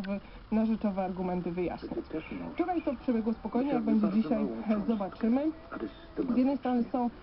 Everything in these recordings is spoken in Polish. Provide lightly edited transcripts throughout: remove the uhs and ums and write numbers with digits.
na rzeczowe argumenty wyjaśniać. Wczoraj to przebiegło spokojnie, jak będzie dzisiaj, zobaczymy. Z jednej strony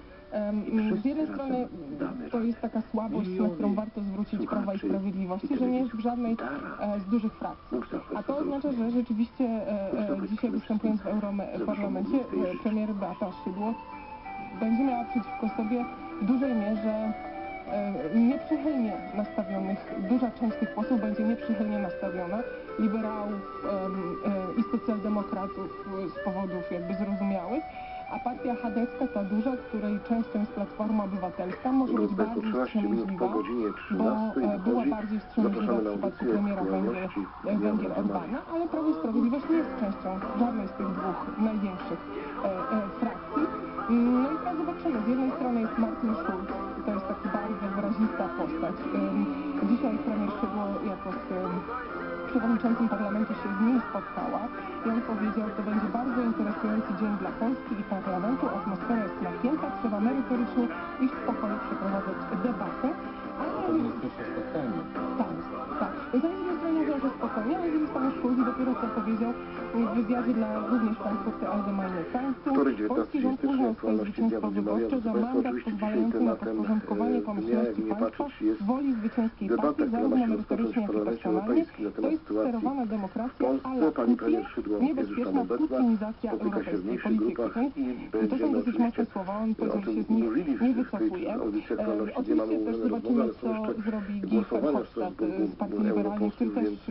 to jest taka słabość, na którą warto zwrócić Prawa i Sprawiedliwości, że nie jest w żadnej z dużych frakcji. A to oznacza, że rzeczywiście dzisiaj występując w Europarlamencie premier Beata Szydło będzie miała przeciwko sobie w dużej mierze nieprzychylnie nastawionych, duża część tych posłów będzie nieprzychylnie nastawiona, liberałów i socjaldemokratów z powodów jakby zrozumiałych, a partia chadecka, ta duża, której częścią jest Platforma Obywatelska, może być bardziej wstrzemięźliwa, bo była bardziej wstrzemięźliwa w przypadku premiera Węgier Orbana, ale Prawo i Sprawiedliwość nie jest częścią żadnej z tych dwóch największych frakcji. No i teraz zobaczymy. Z jednej strony jest Martin Schulz, to jest taka bardzo wyrazista postać. Dzisiaj premier Szydło jako z przewodniczącym parlamentu się z nim spotkała i on powiedział, że to będzie bardzo interesujący dzień dla Polski i parlamentu. Atmosfera jest napięta, trzeba merytorycznie i w spokoju przeprowadzać debatę. To nie jest pierwsze spotkanie. Tak. Więc oni z jednej strony mówią, że spokojnie, ale z drugiej strony Schulz dopiero co powiedział w wywiadzie dla również Frankfurter Allgemeine Zeitung. Polski rząd uznał swoje zwycięstwo wyborcze za mandat pozwalający na podporządkowanie pomyślności państwa woli zwycięskiej partii, zarówno merytorycznie, jak i personalnie. To jest sterowana demokracja, ale niebezpieczna putinizacja europejskiej polityki. Więc to są dosyć mocne słowa, on powiedział, że się z nich nie wycofuje. Oczywiście też zobaczymy, co zrobi Guy Verhofstadt z partii liberalnej, który też jest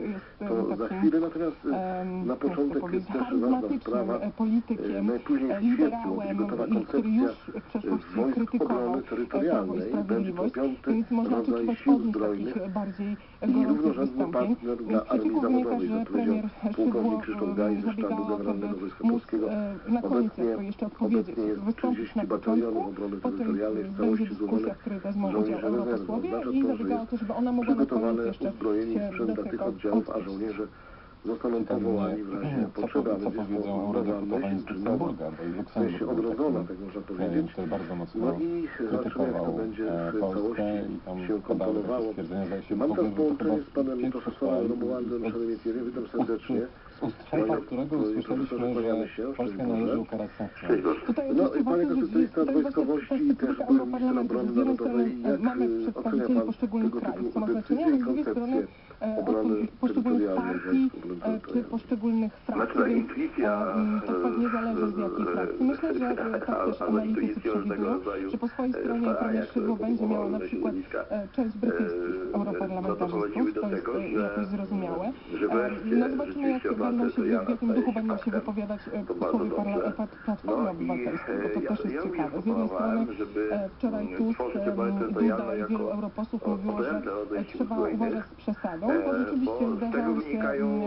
takim charyzmatycznym politykiem, liberałem, który już w przeszłości krytykował Prawo i Sprawiedliwość, więc można oczekiwać od nich takich bardziej gorących wystąpień. Z przeciwko wynika, że premier Szydło zabiegał o to, by móc na koniec jeszcze odpowiedzieć, wystąpić na początku, potem będzie dyskusja, w której wezmą udział europosłowie i zabiegała o to, żeby ona mogła na koniec jeszcze się do tego odnieść. Zostaną powołani w razie potrzeby, a więc jest to udawalność instytucjonowa, w sensie odrodzona, tak można powiedzieć. No i zobaczymy, jak to będzie w całości się komponowało. Mam teraz połączenie z panem profesorem Romualdem Szeremietierem, witam serdecznie. Szefa, którego usłyszeliśmy, że Polska należy ukarać sankcjami. No i panie konstytucyjsta z wojskowości i też minister obrony narodowej, jak ocenia pan tego typu decyzje i koncepcje obrony terytorialnej wojsk czy poszczególnych frakcji, więc to pewnie zależy z jakiej frakcji. Myślę, że tak też analitycy przewidują, że po swojej stronie premier Szydło będzie miał na przykład część brytyjskich europarlamentarzystów, to jest jakoś zrozumiałe. No zobaczymy, w jakim duchu będą się wypowiadać posłowie Platformy Obywatelskiej, bo to też jest ciekawe. Z jednej strony wczoraj Tusk, Duda i wielu europosłów mówiło, że trzeba uważać z przesadą, bo rzeczywiście zdarzały się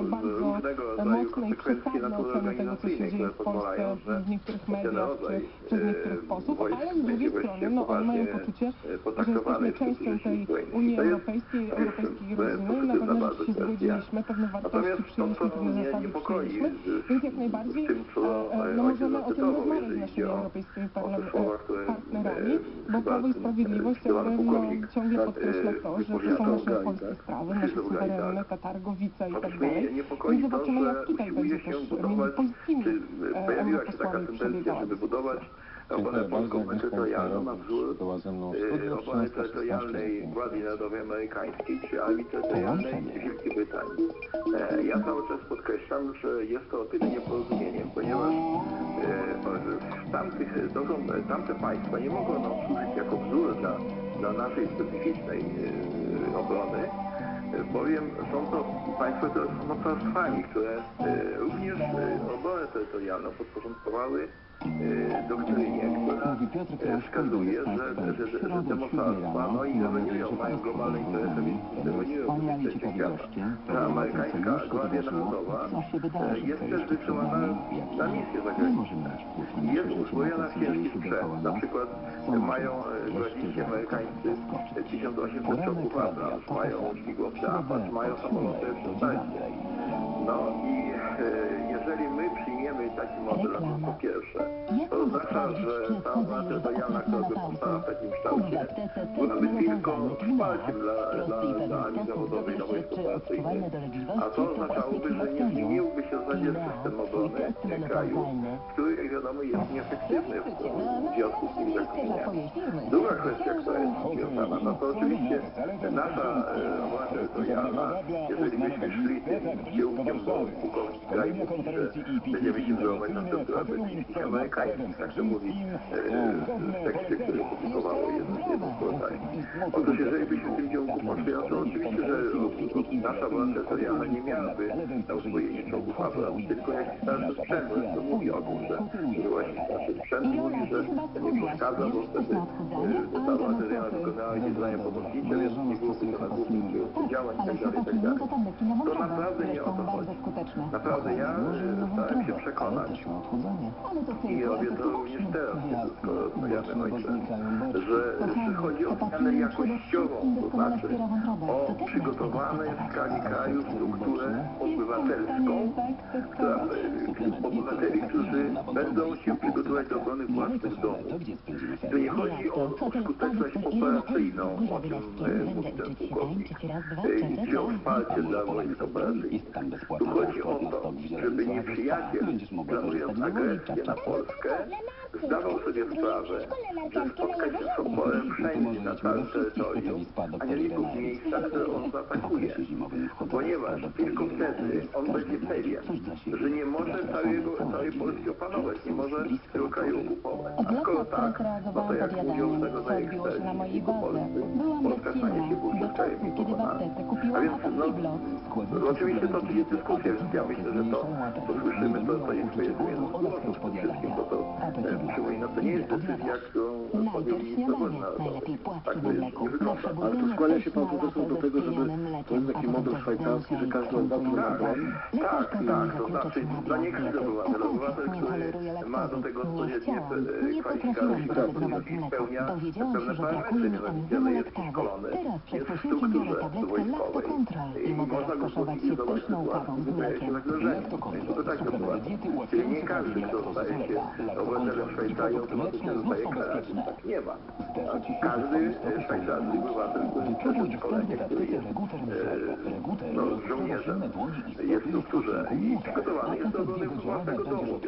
bardzo mocne i przesadne oceny tego, co się dzieje w Polsce w niektórych mediach czy przez niektórych posłów, ale z drugiej strony oni mają poczucie, że jesteśmy częścią tej Unii Europejskiej, europejskiej rodziny, na pewne rzeczy się zgodziliśmy, pewne wartości przyjęliśmy, pewne zasady przyjęliśmy, więc jak najbardziej możemy o tym rozmawiać z naszymi europejskimi partnerami, bo Prawo i Sprawiedliwość ciągle podkreśla to, że to są nasze polskie sprawy, nasze suwerenne, ta Targowica i tak dalej. Więc zobaczymy, jak tutaj będzie też między polskimi europosłami przebiegała dyskusja. Obronę polską terytorialną, a wzór obrony terytorialnej Gwardii Narodowej Amerykańskiej czy Armii Terytorialnej Wielkiej Brytanii. Ja cały czas podkreślam, że jest to o tyle nieporozumieniem, ponieważ tamte państwa nie mogą służyć jako wzór dla naszej specyficznej obrony, bowiem są to państwa, które są mocarstwami, które również obronę terytorialną podporządkowały doktrynie, która wskazuje, że te mocarstwa, no interweniują, mają globalne interesy, więc interweniują w kwestii świata. Ta amerykańska Gwardia Narodowa jest też wysyłana na misje zagraniczne. Jest uzbrojona w ciężki sprzęt. Na przykład mają gwardziści amerykańscy 1800 czołgów Abrams, mają śmigłowce Apache, mają samoloty F-16. No i jeżeli my przyjmiemy taki model strzelam, po pierwsze. To oznacza, że ta oznaczka zajana, która by powstała w takim kształcie, byłaby tylko wsparciem dla armii zawodowej na wojsko pracy. A to oznaczałoby, że nie zmieniłby się w zasadzie system obrony kraju, który, jak wiadomo, jest nieefektywny w związku z tymi zakupnieniami. Druga kwestia, która jest związana, no to oczywiście nasza obrona terytorialna, jeżeli byśmy szli tym kierunkiem, bo pułkownik kraj mówi, że będziemy się wzorować na strukturach brytyjskich, amerykańskich, tak to mówi w tekście, który publikowało jedno z portali. Otóż jeżeli byśmy w tym kierunku poszli, no to oczywiście, że nasza obrona terytorialna nie miałaby na uzbrojeniu czołgów Abrams, tylko jakiś starszy sprzęt, to mówi o tym, że właśnie starszy sprzęt mówi, że nie przeszkadza, bo wtedy ta obrona terytorialna wykonała jakieś zadania pomocnicze, więc nie byłoby to na głównym kierunku działań itd. To naprawdę nie o to chodzi. Naprawdę ja starałem się przekonać i robię to również teraz, skoro rozmawiamy ojcem, że chodzi o zmianę jakościową, to znaczy o przygotowane w skali kraju strukturę obywatelską, obywateli, którzy będą się przygotować do obrony własnych domów. Tu nie chodzi o skuteczność operacyjną, o czym mówi ten pułkownik, czy o wsparcie dla wojsk operacyjnych. Tu chodzi o to, żeby nieprzyjaciel, planując agresję na Polskę, zdawał sobie sprawę, że spotka się z oporem wszędzie na całym terytorium, a nie tylko w miejscach, które on zaatakuje. Ponieważ tylko wtedy on będzie pewien, że nie może całej Polski opanować, nie może tego kraju okupować. A skoro tak, no to jak mówią tego na eksperci polscy, Polska stanie się wówczas krajem niepokonanym. A więc no, oczywiście to jest dyskusja, ja myślę, że to, co słyszymy, to jest pojedynczym głosem przede wszystkim, bo to przypomina, to nie jest decyzja, którą podjął minister obrony narodowej. Tak to nie wygląda. Ale to skłania się pan profesor do tego, żeby to jest taki model szwajcarski, że każdy obywatel ma broń? Tak, to znaczy dla nie każdy obywatel, który ma do tego odpowiednie kwalifikacje i spełnia pewne parametry, mianowicie jest szkolony, jest w strukturze wojskowej i można go powinien zobaczyć sytuację, gdy wydaje się zagrożenie. Więc to tak sytuacja. Czyli nie każdy, kto staje się obywatelem Szwajcarii, automatycznie zostaje karany. Tak nie ma. Każdy szwajcarski obywatel, który przeszedł szkolenie, który jest żołnierzem, jest w strukturze i przygotowany jest do obrony własnego domu.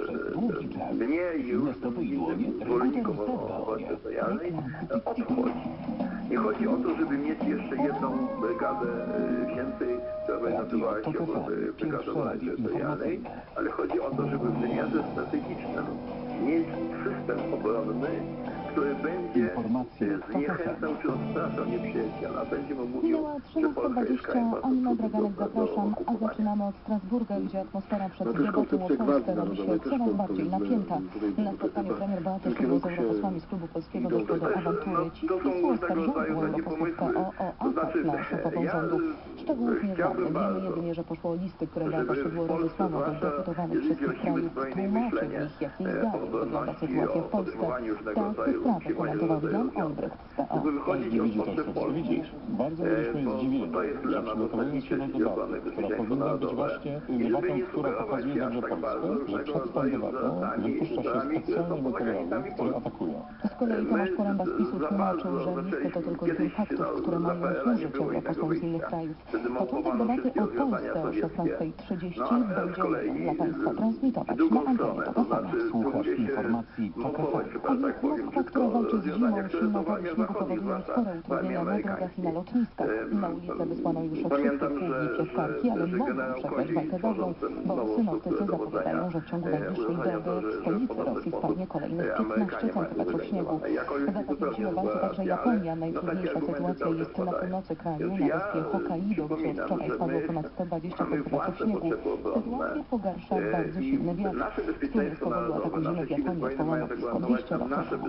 Mnie i już innym zwolennikom obrony terytorialnej o to chodzi. Nie chodzi o to, żeby mieć jeszcze jedną brygadę więcej, która będzie nazywała się Brygadą Obrony Terytorialnej, ale chodzi o to, żeby w wymiarze strategicznym mieć system obronny, który będzie zniechęcał czy odstraszał nieprzyjaciela. Będzie mu mówił, że Polska jest krajem bardzo trudnym zapraszam, a zaczynamy od Strasburga, gdzie atmosfera przed debatą o Polsce robi się coraz bardziej napięta. Na spotkaniu premier Beaty Szydło z europosłami z klubu polskiego doszło do awantury. Ci słyszyło oskarżonych europosłów PO o atak na szefową rządu. Szczegółów nie znamy. Wiemy jedynie, że poszło listy, które Beata Szydło rozesłała do deputowanych wszystkich krajów. Tłumaczy w nich, jak jej zdaniem wygląda sytuacja w Polsce. Tak, sprawę komentował Jan Olbrycht z PO. Widzi to sposób. Widzisz, bardzo byliśmy zdziwieni, że przygotowując się do debaty, która powinna być właśnie debatą, która pokazuje dobrze Polskę, że przed tą debatą wypuszcza się specjalnie materiały, które atakują. Z kolei Tomasz Poręba z PiS-u tłumaczył, że listy to tylko zbiór faktów, które mają służyć europosłom z innych krajów. Początek debaty o Polsce o 16:30 będzie dla Państwa transmitować na antenie TVP. Słuchasz informacji TVP. A więc Moskwa, która walczy z zimą, silna wiatr śniegu powodują spore utrudnienia na drogach i na lotniskach. Na ulicę wysłano już od wszystkich głównie ciężarki, ale mogą przegrać walkę drogą, bo synoptycy zapowiadają, że w ciągu najbliższej doby w stolicy Rosji spadnie kolejnych 15 cm śniegu. Zapowiedziała walkę także Japonia. Najtrudniejsza sytuacja jest na północy kraju, na wyspie Hokkaido, gdzie od wczoraj spadło ponad 120 cm śniegu. Sytuację pogarsza bardzo silny wiatr, który z powodu ataku zimy w Japonii odwołano blisko 200 lotów.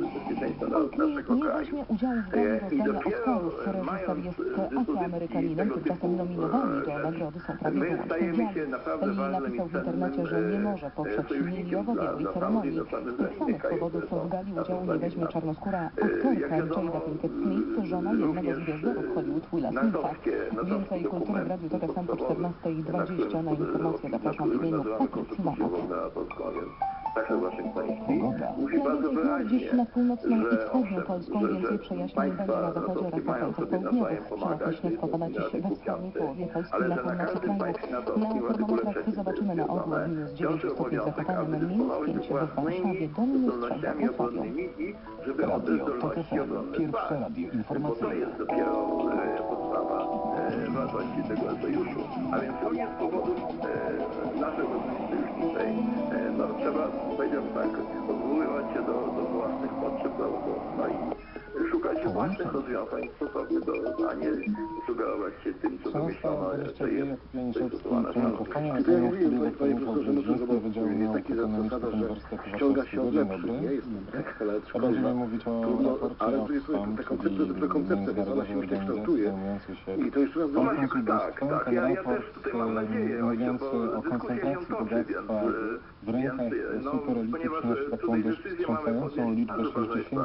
Nie weźmie udziału w gali rozdania Oscarów. Reżyser jest afroamerykaninem, tymczasem nominowani do nagrody są prawie wyłącznie biali. Lee napisał w internecie, że nie może poprzeć miliowo-białej ceremonii. Z tych samych powodów w gali udziału nie weźmie czarnoskóra aktorka Jada Pinkett Smith, żona jednego z gwiazdorów Hollywood Willa Smitha. Więcej kultury w Radiu TOK FM po 14:20. Na informacje zapraszam w imieniu Patrycji Manat. także waszyngtoński, mówi Na bardzo drugiej wyraźnie, gdzieś na północną i że wschodnią Polską więcej przejaśnień będzie na zachodzie oraz na krańcach południowych. Przelotnie śnieg popada dziś we wschodniej połowie Polski i na północy kraju. Na termometrach zobaczymy na ogół minus 9 stopni z Zakopaniem, minus 5 w Warszawie, do minus 3 w Wrocławiu. i żeby o te zdolności obronne dbać, bo to jest dopiero podstawa wartości tego sojuszu. A więc również z powodów naszego sojuszniczej, no trzeba, powiedziałbym tak, odwoływać się do własnych potrzeb, no i szukać własnych rozwiązań stosownych, a nie sugerować się tym, co wymyślono, że jest stosowane w narodzie. Kiedy ja mówiłem, panie profesorze, no to jest taka zasada, że ściąga się od lepszych, nie jest tak, ale Będziemy mówić o trudno, ale tu jest ta koncepcja, dopiero koncepcja, więc ona się już tak kształtuje. I to jeszcze raz Tak, ja też tutaj mam nadzieję, mówiący o koncentracji bogactwa w rękach superelity przynosi taką dość wstrząsającą liczbę 62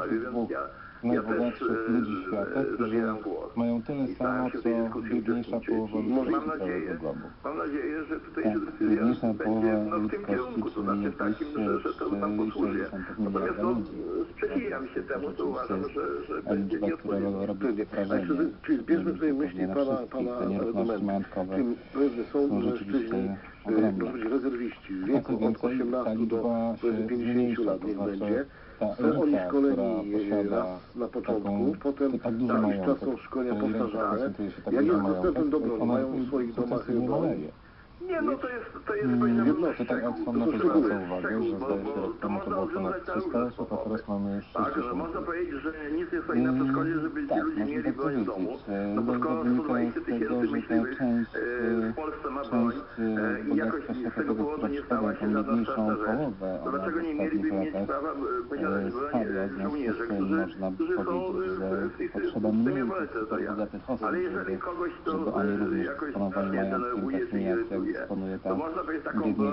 najbogatszych ludzi świata, którzy mają tyle samo, co biedniejsza połowa ludzkości całego globu. Mam nadzieję, że tutaj biedniejsza połowa w tym kierunku, to znaczy takim, że to nam posłuży. Natomiast sprzeciwiam się temu, co uważam, że będzie nieodpowiednie. Czyli zbierzmy tutaj myśli pana argumenty. Tym powiedzmy są mężczyźni, można powiedzieć rezerwiści w wieku od 18 do 50 lat niech będzie. Są oni szkoleni raz na początku, potem jakiś czas są szkolenia powtarzane. Jak jest dostępem do broni, mają w swoich domach broń. Nie, no to jest jednostki, tak jak pan na to zwraca uwagę, że zdaje się rok temu to było ponad 300 osób, a teraz mamy już 60. Tak, że można powiedzieć, że nic nie stoi na przeszkodzie, żeby ci ludzie mieli broń w domu. No bo skoro 120 tysięcy myśliwych w Polsce ma broń i jakoś z tego powodu nie stała się żadna straszna rzecz, to dlaczego nie mieliby mieć prawa posiadać broń żołnierze, którzy są w systemie walki terytorialnej. Ale jeżeli kogoś to jakoś strasznie denerwuje, czy irytuje, to można powiedzieć taką broń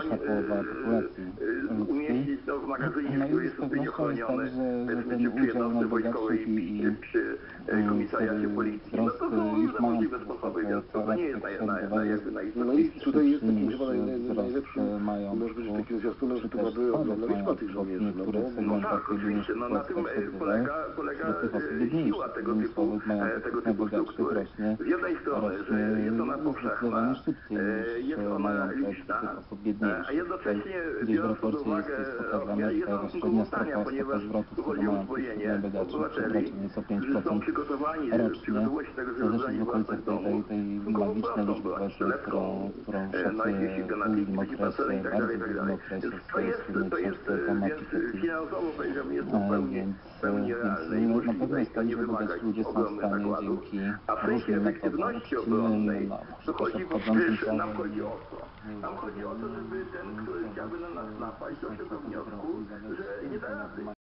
umieścić w magazynie, który jest odpowiednio chroniony przy jednostce wojskowej i przy komisariacie policji. No to są różne możliwe sposoby, więc to nie jest No i tutaj jest taki chyba najlepszy, może być takim zwiastunem, że to byłaby ogromna liczba tych żołnierzy. No tak, oczywiście, no na tym polega siła tego typu struktur. Z jednej strony, że jest ona powszechna, jest ona liczna, a jednocześnie biorąc pod uwagę jest komplikowania, ponieważ chodzi o uzbrojenie obywateli, którzy są przygotowani z gotowości tego zrozumienia własnych domów, tylko płacą broń z przelewką, no i jeśli granatniki, pancerze i tak dalej. Więc to jest finansowo, powiedziałbym, jest to pełni realne i możliwe i to nie wymaga ogromnych nakładów. A w sensie efektywności obronnej to chodzi, bo przecież nam chodzi o to. Nam chodzi o to, żeby ten, który chciałby na nas napaść, doszedł do wniosku, że nie da rady.